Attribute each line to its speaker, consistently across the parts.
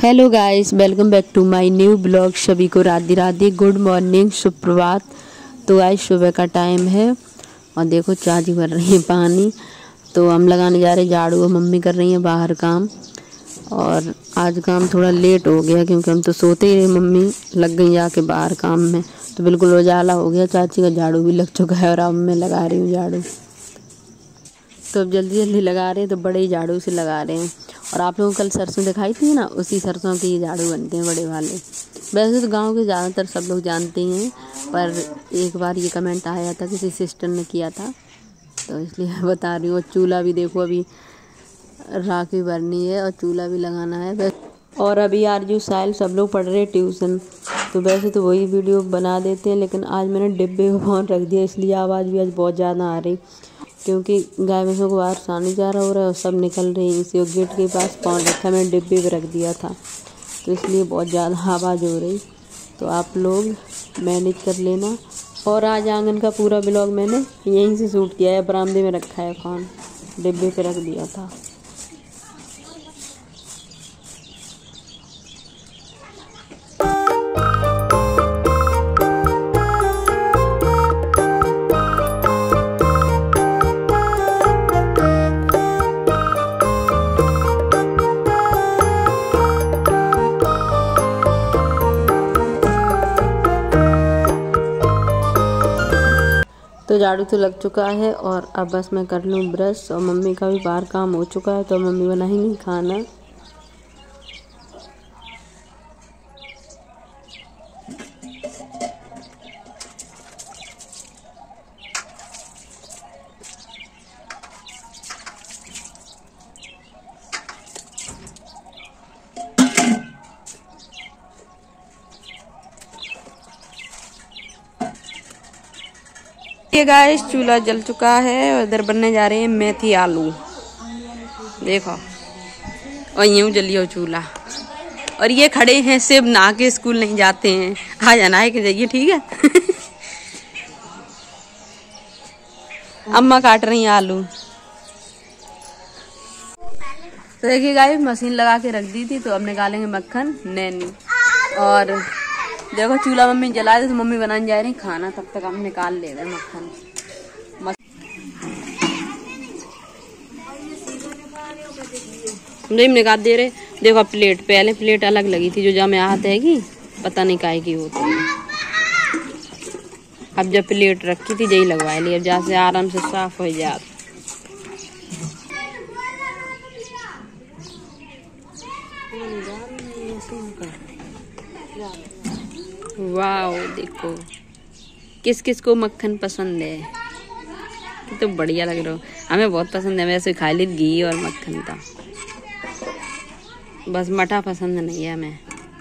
Speaker 1: Hello guys, welcome back to my new blog. सभी को Radhe Radhe, good morning, सुप्रभात। तो आज सुबह का टाइम है और देखो चाची भर रही है पानी। तो हम लगाने जा रहे हैं झाड़ू और मम्मी कर रही है बाहर काम। और आज काम थोड़ा लेट हो गया क्योंकि हम तो सोते ही रहे, मम्मी लग गई जाके बाहर काम में। तो बिल्कुल उजाला हो गया, चाची का झाड़ू भी लग चुका है और अब मैं लगा रही हूँ झाड़ू। तो अब जल्दी जल्दी लगा रहे हैं, तो बड़े झाड़ू से लगा रहे हैं। और आप लोगों को कल सरसों दिखाई थी ना, उसी सरसों के ये झाड़ू बनते हैं बड़े वाले। वैसे तो गांव के ज़्यादातर सब लोग जानते हैं, पर एक बार ये कमेंट आया था, किसी सिस्टर ने किया था, तो इसलिए बता रही हूँ। चूल्हा भी देखो, अभी राखी भरनी है और चूल्हा भी लगाना है। और अभी आरजू साहिल सब लोग पढ़ रहे हैं ट्यूशन। तो वैसे तो वही वीडियो बना देते हैं, लेकिन आज मैंने डिब्बे को फोन रख दिया, इसलिए आवाज़ भी आज बहुत ज़्यादा आ रही, क्योंकि गाय भैंसों को बाहर सानी जा रहा हो रहा है और सब निकल रहे हैं। इसी गेट के पास फोन रखा, मैंने डिब्बे पे रख दिया था, तो इसलिए बहुत ज़्यादा आवाज़ हो रही। तो आप लोग मैनेज कर लेना। और आज आंगन का पूरा ब्लॉग मैंने यहीं से शूट किया है, बरामदे में रखा है फोन, डिब्बे पे रख दिया था। तो झाड़ू तो लग चुका है और अब बस मैं कर लूँ ब्रश। और मम्मी का भी बाहर काम हो चुका है, तो मम्मी बनाएंगी खाना। ये गाइस, चूल्हा जल चुका है और इधर बनने जा रहे हैं मेथी आलू। देखो, और यूं जलियो चूल्हा। और ये खड़े हैं सिर्फ नहा के स्कूल नहीं जाते हैं, आ जाना है कि जाइए, ठीक है। अम्मा काट रही हैं आलू। तो देखिए गाइस, मशीन लगा के रख दी थी, तो अब निकालेंगे मक्खन नैनी। और देखो चूल्हा मम्मी जला दे, तो मम्मी बनाने जा रही खाना, तब तक हम निकाल ले रहे मक्खन। नहीं निकाल दे रहे। देखो प्लेट, पहले प्लेट अलग लगी थी, जो जब में हाथ हैगी पता नहीं काहे की होती है। अब जब प्लेट रखी थी यही लगवा ली, अब जहाँ से आराम से साफ हो जाए। वाह, देखो किस किस को मक्खन पसंद है। तो बढ़िया लग रहा हो, हमें बहुत पसंद है। वैसे खा ली घी और मक्खन था, बस मठा पसंद नहीं है हमें।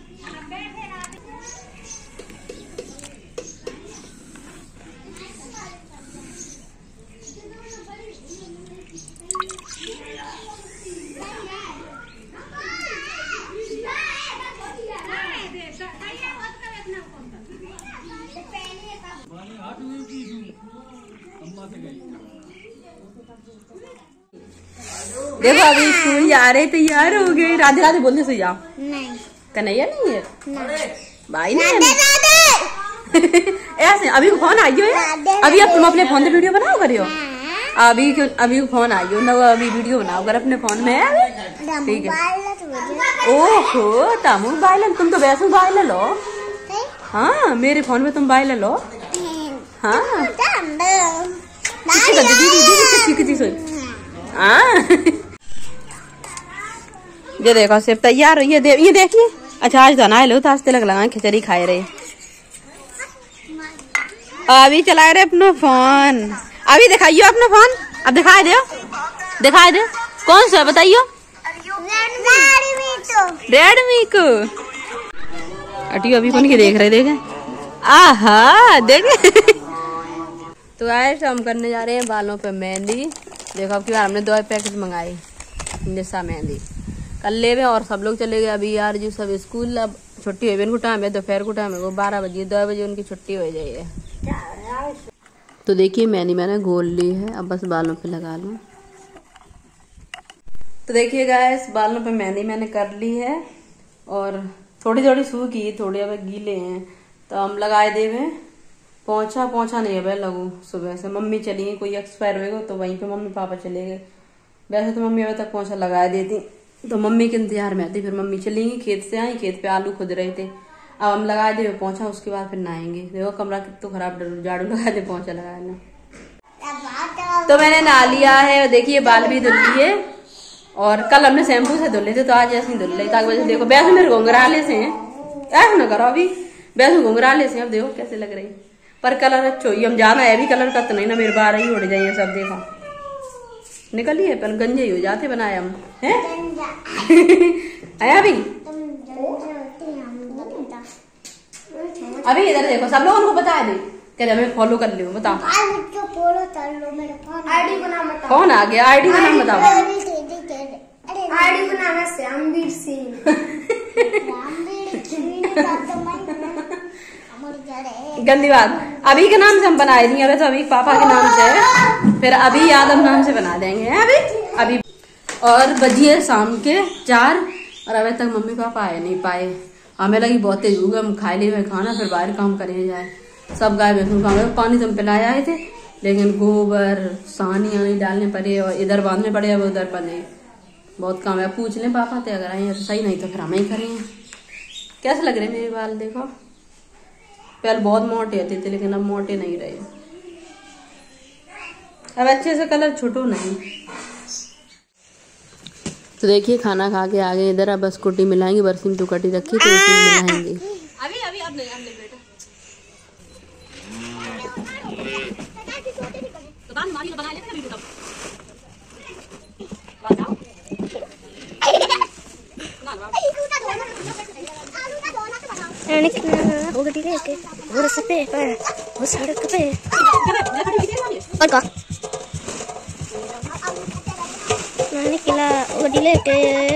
Speaker 1: देखो अभी स्कूल जा रहे, तैयार हो गए। राधे राधे बोलने से जाओ। नहीं कन्हैया नहीं है, भाई नहीं है। ऐसे अभी फोन आइयो है, अभी अब तुम अपने फोन से वीडियो बनाओ करियो। अभी क्यों, अभी फोन आइयो ना, अभी वीडियो बनाओ कर अपने फोन में, ठीक है। ओहो तामू बाइल, तुम तो वैसे बाइल लो। हाँ मेरे फोन में तुम बाइल लो। हाँ ये देखो सिर्फ तैयार हो, ये देखिए। अच्छा आज तो नहा लो, तो आज तिलक लगा खिचड़ी खाए रहे। अभी चला रहे अपना फोन, अभी दिखाइयो अपना फोन। अब दिखाई दे कौन सा बताइयो। रेडमी को अटी अभी कौन की देख रहे, देखे आहा देखे। तो आज हम करने जा रहे हैं बालों पे मेहंदी। देखो अब की बार हमने 2 पैकेट मंगाए निशा मेहंदी, कल ले में। और सब लोग चले गए अभी यार, जो सब स्कूल अब छुट्टी हुई। इनको टाइम है दोपहर को, टाइम है वो 12 बजे, 2 बजे उनकी छुट्टी हो जाइए। तो देखिए मैंने घोल ली है, अब बस बालों पे लगा लूं। तो देखिए गाइस, बालों पे मेहंदी मैंने कर ली है और थोड़ी थोड़ी सूखी, थोड़ी अब गीले हैं। तो हम लगाए देवे पहुंचा नहीं है लगू सुबह से। मम्मी चली गई, कोई एक्सपायर होगा तो वहीं पे मम्मी पापा चले गए। वैसे तो मम्मी अभी तक पहुंचा लगा देती, तो मम्मी के इंतजार में आती। फिर मम्मी चली गई, खेत से आई, खेत पे आलू खुद रहे थे। अब हम लगा दे पहुंचा, उसके बाद फिर नहाएंगे। देखो कमरा कितना खराब, झाड़ू लगा दे पहुंचा लगाना। तो मैंने नहा लिया है, देखिए बाल भी धुल लिए। और कल हमने शैम्पू से धुले थे, तो आज ऐसे ही धुल रही। ताकि वजह देखो वैसे मेरे घुंघराले से हैं, ऐसा ना करो अभी, वैसे घुंघराले से। अब देखो कैसे लग रही, पर कलर अच्छा ही। हम ज्यादा हैवी कलर का तो नहीं ना, मेरे बार ही उड़ जाइए सब। देखो निकली है, पर गंजे ही हो जाते बनाए हम हैं। आया अभी इधर देखो, सब लोगों को बता दे, कहते हमें फॉलो कर लो। बताओ आईडी का नाम बताओ। कौन आ गया? आईडी का नाम बताओ। आईडी का नाम है श्यामवीर सिंह। गंदी बात। अभी के नाम से हम बनाए देंगे, अभी तो अभी पापा के नाम से है, फिर अभी यादव नाम से बना देंगे अभी। और बजिए शाम के 4 और अभी तक मम्मी पापा आए नहीं पाए। हमें लगी बहुत तेज भूख, हम खाए लिए खाना, फिर बाहर काम करे जाए। सब गाय भैंसों का पानी तो हम पिलाए आए थे, लेकिन गोबर सानी आनी डालने पड़े और इधर बांधने पड़े, अब उधर बंधे। बहुत काम है। पूछ लें पापा थे, अगर आए तो सही, नहीं तो फिर हम ही करेंगे। कैसे लग रहे मेरे बाल देखो, पहले बहुत मोटे होते थे लेकिन अब मोटे नहीं रहे। अब अच्छे से कलर छुटो नहीं। तो देखिए खाना खा के आ गए इधर। अब स्कूटी मिलाएंगे, बरसिम टू कटी रखी तो उसी में मिलाएंगे। अभी अब नहीं बेटा।
Speaker 2: वो गड्डी लेके वो रस्ते पे वो सड़क पे और का मैंने किला वो गड्डी लेके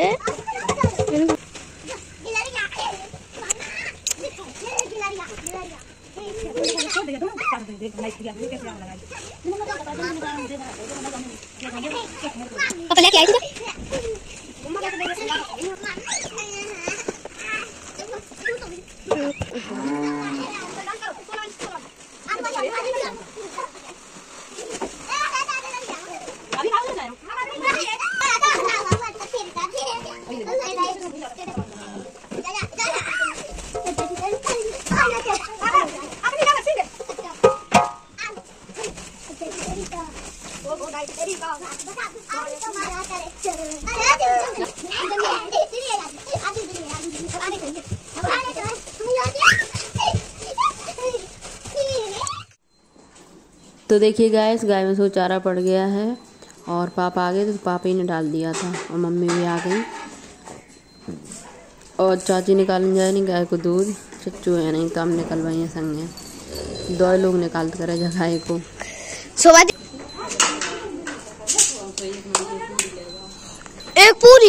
Speaker 2: पापा लेके आई थी।
Speaker 1: तो देखिए गाइस, गाय में सो चारा पड़ गया है और पापा आ गए तो पापा ही ने डाल दिया था और मम्मी भी आ गई। और चाची निकालने जाए नहीं गाय को दूध, चच्चू है नहीं तो हम निकलवाई है संगे। 2 लोग निकाल करे गाय को।
Speaker 2: एक पूरी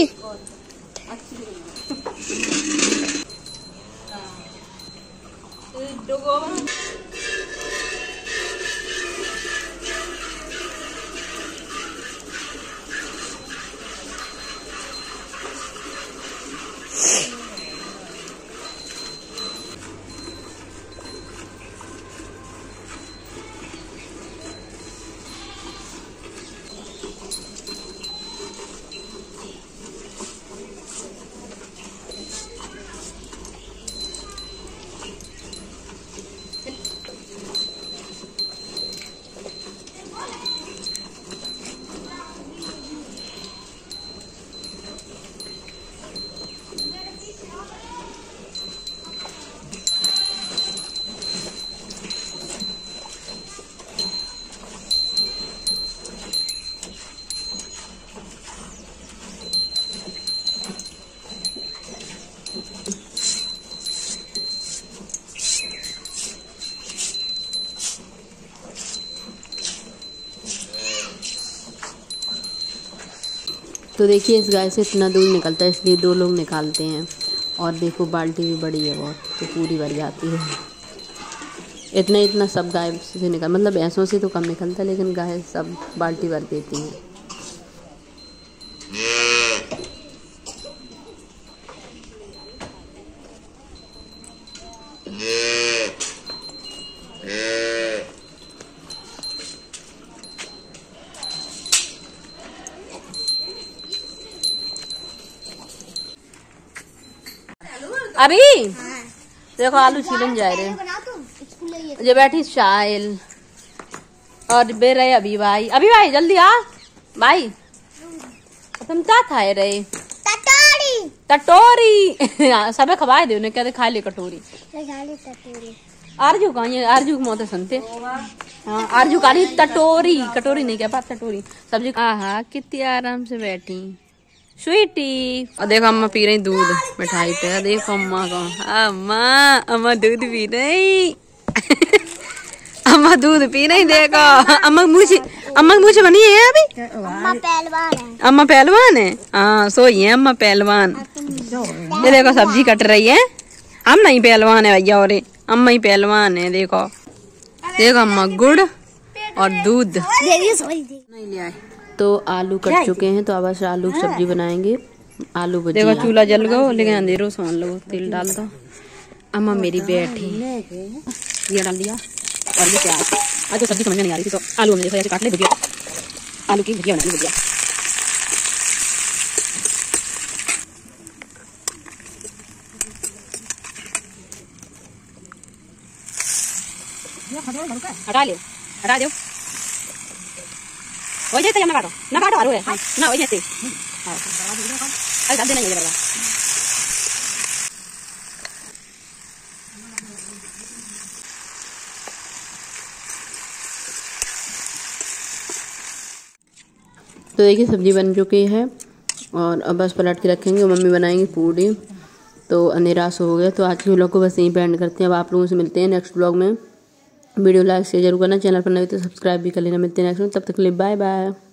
Speaker 1: तो देखिए इस गाय से इतना दूध निकलता है, इसलिए 2 लोग निकालते हैं। और देखो बाल्टी भी बड़ी है बहुत, तो पूरी भर जाती है। इतना सब गाय से निकल, मतलब भैंसों से तो कम निकलता है, लेकिन गाय सब बाल्टी भर देती हैं। अभी देखो आलू छीलन जा रहे, ये बैठी शाइल और बे रहे अभी भाई जल्दी आ भाई, तुम क्या खाए रहे? कटोरी सब खवाए दे उन्हें, कहते खा ले कटोरी। आरजू कहाँ, आरजू मौत सुनते। हाँ आरजू का कटोरी नहीं क्या बात, कटोरी सब्जी। आहा कितनी आराम से बैठी स्वीटी। और देखो अम्मा पी रही दूध मिठाई पे, देखो अम्मा को, अम्मा दूध पी रही अम्मा दूध पी रही, देखो अम्मा मुँह से बनी है अभी। अम्मा पहलवान है, हाँ सोई है अम्मा पहलवान। ये देखो सब्जी कट रही है, हम नहीं पहलवान है भैया, और अम्मा ही पहलवान है। देखो अम्मा गुड़ और दूध नहीं ले आए। तो आलू कट चुके हैं, तो अब बस आलू की सब्जी बनाएंगे, आलू भुजिया। देखो चूल्हा जल गो, लेकिन अंधेरों सान लो, तेल डाल दो। अम्मा मेरी बैठी, ये डाल दिया और ये प्याज। आज तो सब्जी समझ में नहीं आ रही थी, तो आलू हमने जैसे काट ले, भुजिया आलू की भुजिया बना ली। भुजिया हटा दो वही जैसे ना काटो आलू है ना, वही जैसे अरे डाल देना ये बड़ा। तो देखिए सब्जी बन चुकी है और अब बस पलट के रखेंगे, मम्मी बनाएंगी पूड़ी। तो अंधेरा सो हो गया, तो आज के व्लॉग को बस यहीं पे एंड करते हैं। अब आप लोगों से मिलते हैं नेक्स्ट व्लॉग में। वीडियो लाइक शेयर जरूर करना, चैनल पर नए तो सब्सक्राइब भी कर लेना। मिलते हैं नेक्स्ट में, तब तक के लिए बाय बाय।